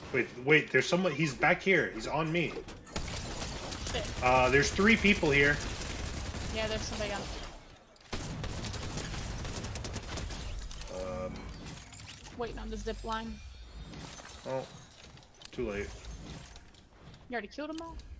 Wait, there's someone. He's back here. He's on me. Shit. There's 3 people here. Yeah, there's somebody on. Waiting on the zip line. Oh, too late. You already killed them all?